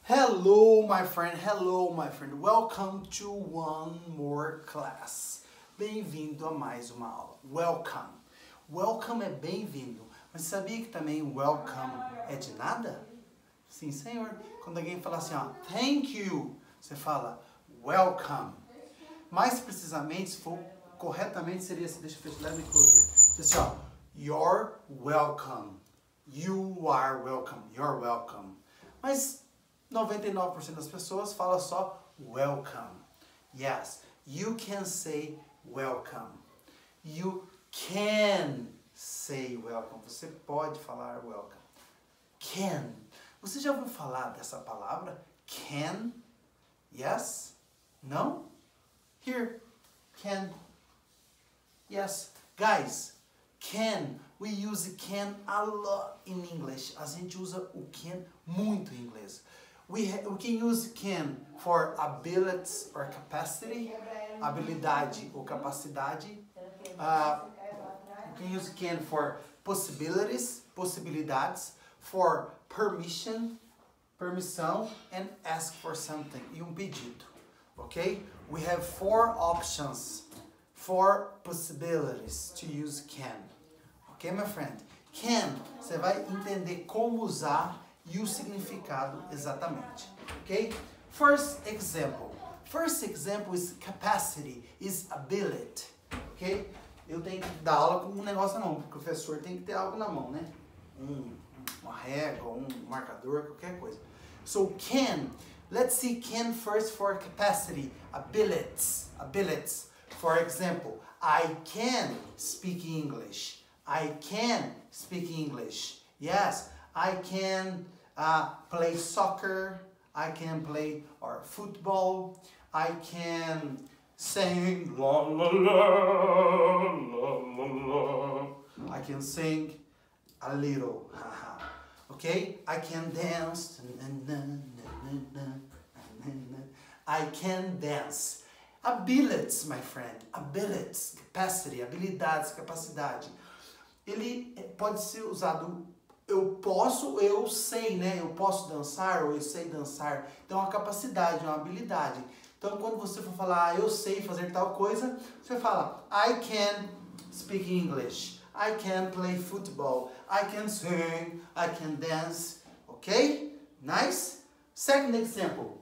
Hello, my friend. Hello, my friend. Welcome to one more class. Bem-vindo a mais uma aula. Welcome. Welcome é bem-vindo. Mas sabia que também welcome é de nada? Sim, senhor. Quando alguém fala assim, ó, thank you, você fala welcome. Mais precisamente, se for corretamente, seria assim, deixa eu fechar, let me close here. Assim, ó, you're welcome. You are welcome. You're welcome. Mas 99% das pessoas fala só welcome. Yes, you can say welcome. You can say welcome. Você pode falar welcome. Can. Você já ouviu falar dessa palavra? Can? Yes? No? Here. Can. Yes. Guys, can. We use can a lot in English. A gente usa o can muito em inglês. We can use can for abilities or capacity. Habilidade ou capacidade. We can use can for possibilities, possibilidades. For permission, permissão. And ask for something. E pedido. Okay? We have 4 options. 4 possibilities to use can. Ok, my friend? Can, você vai entender como usar e o significado exatamente. Ok? First example. First example is capacity, is ability. Ok? Eu tenho que dar aula com um negócio na mão, porque o professor tem que ter algo na mão, né? Uma régua, marcador, qualquer coisa. So can, let's see can first for capacity, abilities, abilities. For example, I can speak English. I can speak English. Yes, I can play soccer. I can play football. I can sing la la la la la la. I can sing a little. Okay? I can dance. I can dance. Abilities, my friend. Abilities, capacity, habilidades, capacidade. Ele pode ser usado, eu sei, né? Eu posso dançar ou eu sei dançar. Então, é uma capacidade, uma habilidade. Então, quando você for falar, eu sei fazer tal coisa, você fala, I can speak English. I can play football. I can sing. I can dance. Ok? Nice? Second example.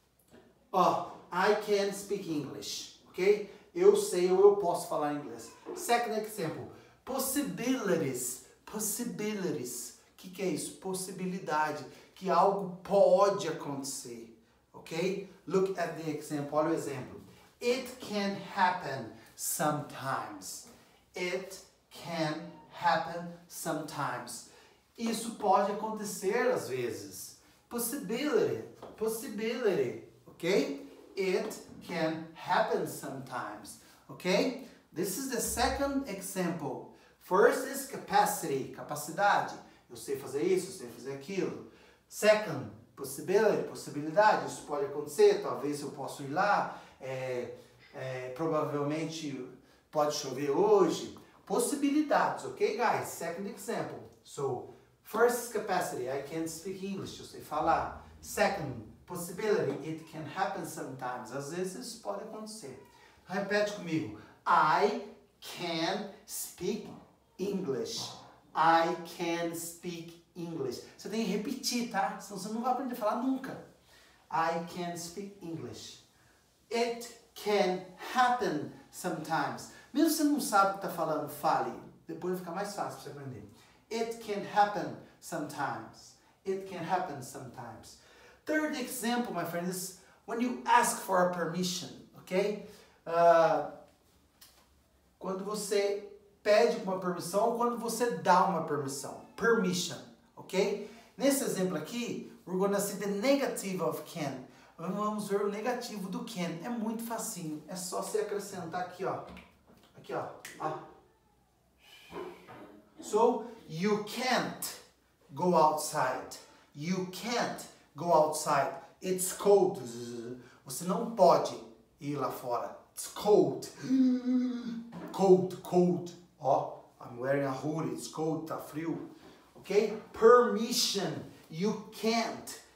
I can speak English. Ok? Eu sei ou eu posso falar inglês. Second example. Possibilities. Possibilities. O que é isso? Possibilidade. Que algo pode acontecer. Ok? Look at the example. Olha o exemplo. It can happen sometimes. It can happen sometimes. Isso pode acontecer às vezes. Possibility. Possibility. Ok? It can happen sometimes. Ok? This is the second example. First is capacity, capacidade. Eu sei fazer isso, eu sei fazer aquilo. Second, possibility, possibilidade. Isso pode acontecer, talvez eu possa ir lá. Provavelmente pode chover hoje. Possibilidades, ok, guys? Second example. So, first is capacity, I can speak English, eu sei falar. Second, possibility, it can happen sometimes. Às vezes isso pode acontecer. Repete comigo. I can speak English. I can speak English. Você tem que repetir, tá? Senão você não vai aprender a falar nunca. I can speak English. It can happen sometimes. Mesmo se você não sabe o que está falando, fale. Depois vai ficar mais fácil para você aprender. It can happen sometimes. It can happen sometimes. Third example, my friend, is when you ask for a permission, ok? Quando você pede uma permissão ou quando você dá uma permissão. Permission, ok? Nesse exemplo aqui, we're gonna see the negative of can. Vamos ver o negativo do can. É muito facinho. É só você acrescentar aqui, ó. Aqui, ó. So, you can't go outside. You can't go outside. It's cold. Você não pode ir lá fora. It's cold. Cold, cold. I'm wearing a hoodie. It's cold, tá frio. Ok? Permission. You can't.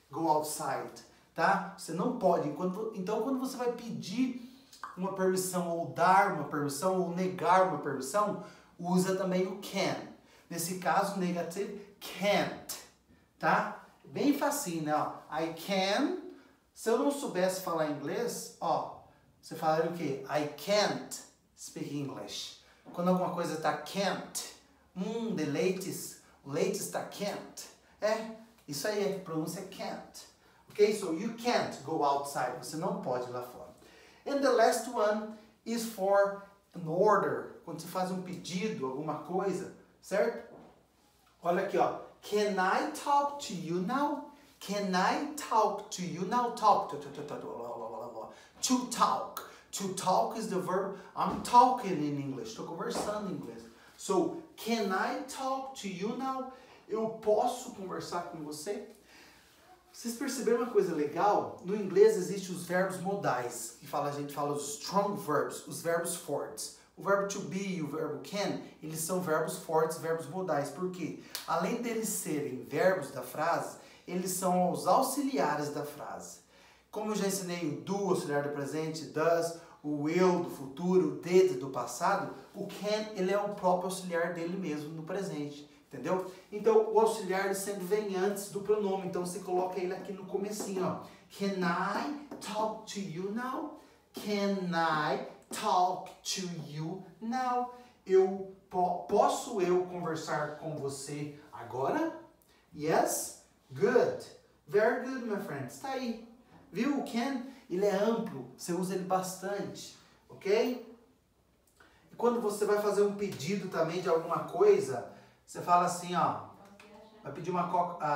go outside, tá? Você não pode. Então, quando você vai pedir uma permissão, ou dar uma permissão, ou negar uma permissão, usa também o can. Nesse caso, negativo, can't, tá? Bem facinho, né? Ó, I can. Se eu não soubesse falar inglês, ó, você falaria o quê? I can't speak English. Quando alguma coisa tá can't, the latest, o latest tá can't. Isso aí, a pronúncia é can't. Ok? So you can't go outside. Você não pode ir lá fora. And the last one is for an order. Quando você faz um pedido, alguma coisa, certo? Olha aqui, ó. Can I talk to you now? Can I talk to you now? Talk. To talk. To talk is the verb. I'm talking in English. Estou conversando em inglês. So, can I talk to you now? Eu posso conversar com você? Vocês perceberam uma coisa legal? No inglês existem os verbos modais, que a gente fala os strong verbs, os verbos fortes. O verbo to be e o verbo can, eles são verbos fortes, verbos modais. Por quê? Além deles serem verbos da frase, eles são os auxiliares da frase. Como eu já ensinei o do, auxiliar do presente, does, o will do futuro, o did do passado, o can, ele é o próprio auxiliar dele mesmo no presente. Entendeu? Então, o auxiliar ele sempre vem antes do pronome. Então, você coloca ele aqui no comecinho, ó. Can I talk to you now? Can I talk to you now? Posso eu conversar com você agora? Yes? Good. Very good, my friends. Está aí. Viu? O can, ele é amplo. Você usa ele bastante. Ok? E quando você vai fazer um pedido também de alguma coisa, você fala assim, ó, vai pedir uma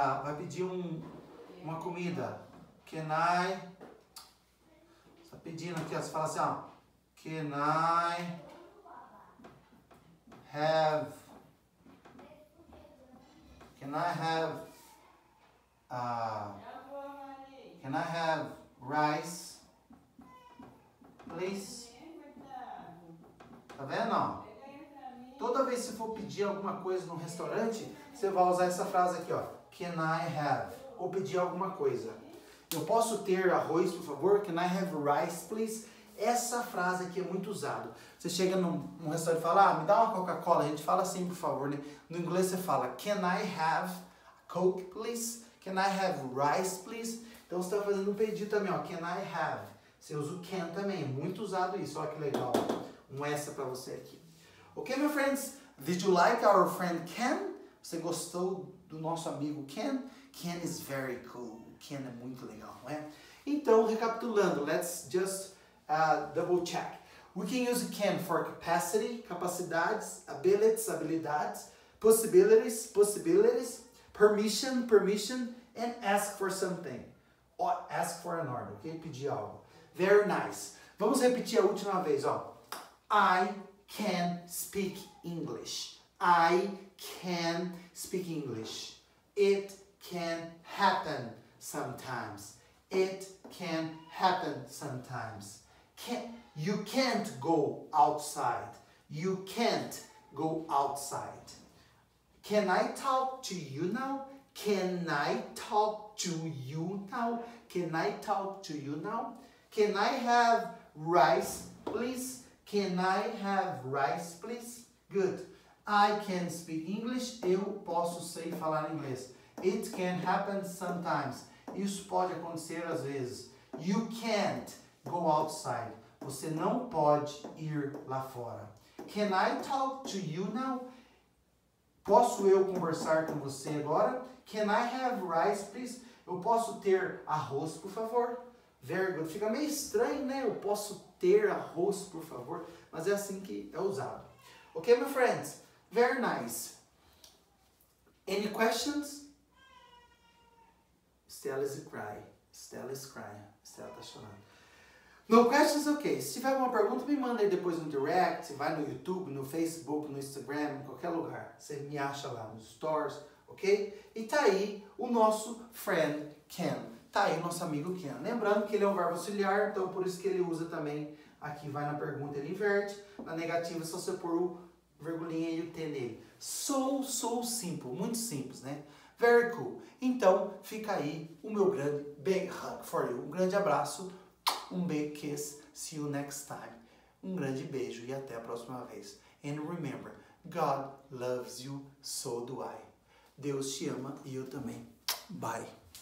comida. Can I? Você tá pedindo aqui, ó, você fala assim, ó, can I have rice, please? Tá vendo, ó? Toda vez que você for pedir alguma coisa num restaurante, você vai usar essa frase aqui, ó. Can I have? Ou pedir alguma coisa. Eu posso ter arroz, por favor? Can I have rice, please? Essa frase aqui é muito usada. Você chega num restaurante e fala, me dá uma Coca-Cola. A gente fala assim, por favor, né? No inglês você fala, can I have a Coke, please? Can I have rice, please? Então você está fazendo um pedido também, ó. Can I have? Você usa o can também. É muito usado isso. Olha que legal. Um extra para você aqui. Ok, my friends? Did you like our friend Ken? Você gostou do nosso amigo Ken? Ken is very cool. Ken é muito legal, não é? Então, recapitulando, let's just double check. We can use Can for capacity, capacidades, abilities, habilidades, possibilities, possibilities, permission, permission, and ask for something. Or ask for an order, ok? Pedir algo. Very nice. Vamos repetir a última vez, ó. I can speak English. I can speak English. It can happen sometimes. It can happen sometimes. You can't go outside. You can't go outside. Can I talk to you now? Can I talk to you now? Can I talk to you now? Can I have rice, please? Can I have rice, please? Good. I can speak English. Eu posso sei falar inglês. It can happen sometimes. Isso pode acontecer às vezes. You can't go outside. Você não pode ir lá fora. Can I talk to you now? Posso eu conversar com você agora? Can I have rice, please? Eu posso ter arroz, por favor? Very good. Fica meio estranho, né? Eu posso ter arroz, por favor? Mas é assim que é usado. Ok, my friends? Very nice. Any questions? Stella is crying. Stella is crying. Stella tá chorando. No questions, ok. Se tiver alguma pergunta, me manda aí depois no direct. Vai no YouTube, no Facebook, no Instagram, em qualquer lugar. Você me acha lá nos stores, ok? E tá aí o nosso friend Ken. Tá aí o nosso amigo Ken. Lembrando que ele é um verbo auxiliar, então por isso que ele usa também. Aqui vai na pergunta, ele inverte. Na negativa, é só você pôr o vergulinha e o T nele. So simple. Muito simples, né? Very cool. Então, fica aí o meu grande big hug for you. Um grande abraço, um big kiss. See you next time. Um grande beijo e até a próxima vez. And remember, God loves you, so do I. Deus te ama e eu também. Bye.